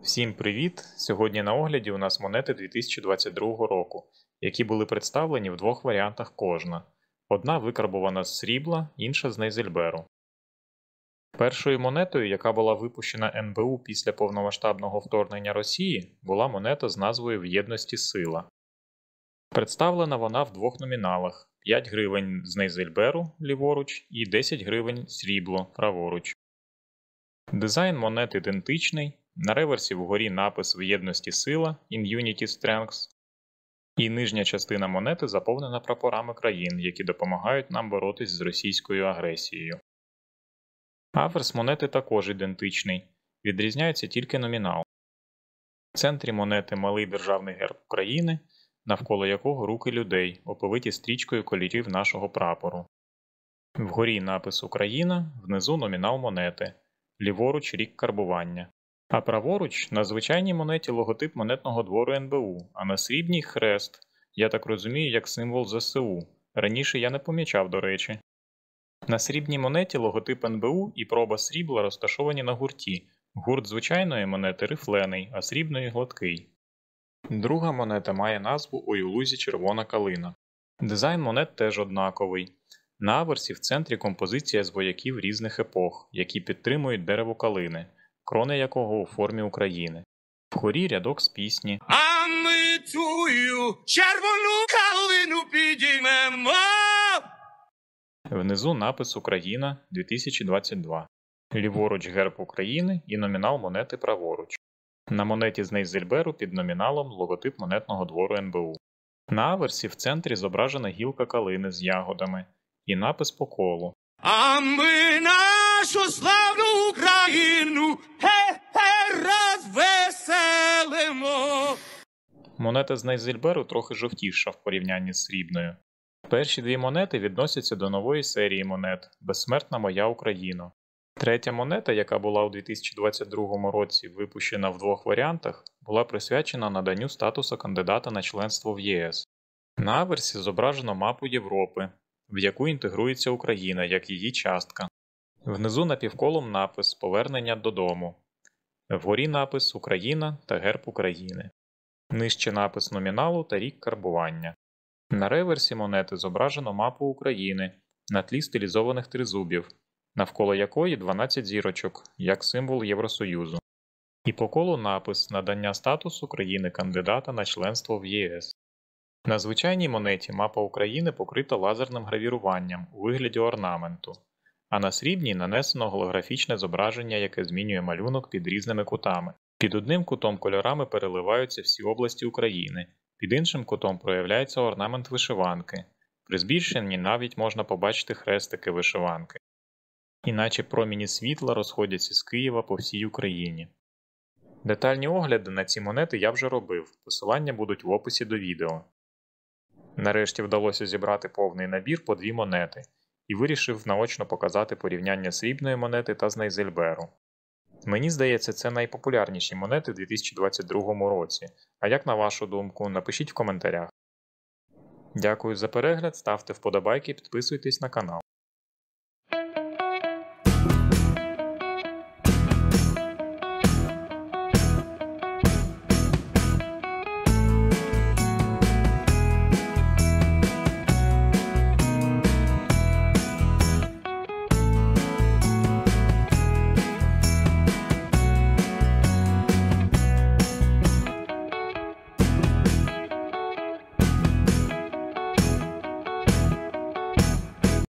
Всім привіт! Сьогодні на огляді у нас монети 2022 року, які були представлені в двох варіантах кожна. Одна викарбована з срібла, інша з Нейзельберу. Першою монетою, яка була випущена НБУ після повномасштабного вторгнення Росії, була монета з назвою «В єдності сила». Представлена вона в двох номіналах – 5 гривень з Нейзельберу ліворуч і 10 гривень срібло праворуч. Дизайн монет ідентичний. На реверсі вгорі напис «В єдності сила» in Unity Strength, і нижня частина монети заповнена прапорами країн, які допомагають нам боротись з російською агресією. Аверс монети також ідентичний, відрізняється тільки номінал. В центрі монети малий державний герб України, навколо якого руки людей, оповиті стрічкою кольорів нашого прапору. Вгорі напис «Україна», внизу номінал монети, ліворуч рік карбування. А праворуч на звичайній монеті логотип монетного двору НБУ, а на срібній хрест, я так розумію, як символ ЗСУ. Раніше я не помічав, до речі. На срібній монеті логотип НБУ і проба срібла розташовані на гурті. Гурт звичайної монети рифлений, а срібної гладкий. Друга монета має назву «Ой у лузі червона калина». Дизайн монет теж однаковий. На аверсі в центрі композиція з вояків різних епох, які підтримують дерево калини, крони якого у формі України. Вгорі рядок з пісні А ми тую червону калину підіймемо. Внизу напис «Україна 2022». Ліворуч герб України і номінал монети праворуч. На монеті з Нейзельберу під номіналом логотип монетного двору НБУ. На аверсі в центрі зображена гілка калини з ягодами і напис по колу. А ми нашу славну Україну розвеселимо. Монета з Нейзельберу трохи жовтіша в порівнянні з срібною. Перші дві монети відносяться до нової серії монет «Безсмертна моя Україна». Третя монета, яка була у 2022 році випущена в двох варіантах, була присвячена наданню статусу кандидата на членство в ЄС. На аверсі зображено мапу Європи, в яку інтегрується Україна як її частка. Внизу напівколом напис «Повернення додому». Вгорі напис «Україна» та герб України. Нижче напис номіналу та рік карбування. На реверсі монети зображено мапу України на тлі стилізованих тризубів, навколо якої 12 зірочок, як символ Євросоюзу. І по колу напис «Надання статусу країни-кандидата на членство в ЄС». На звичайній монеті мапа України покрита лазерним гравіруванням у вигляді орнаменту, а на срібній нанесено голографічне зображення, яке змінює малюнок під різними кутами. Під одним кутом кольорами переливаються всі області України, під іншим кутом проявляється орнамент вишиванки. При збільшенні навіть можна побачити хрестики вишиванки. Іначе проміні світла розходяться з Києва по всій Україні. Детальні огляди на ці монети я вже робив, посилання будуть в описі до відео. Нарешті вдалося зібрати повний набір по дві монети і вирішив наочно показати порівняння срібної монети та з Нейзельберу. Мені здається, це найпопулярніші монети в 2022 році, а як на вашу думку, напишіть в коментарях. Дякую за перегляд, ставте вподобайки, підписуйтесь на канал.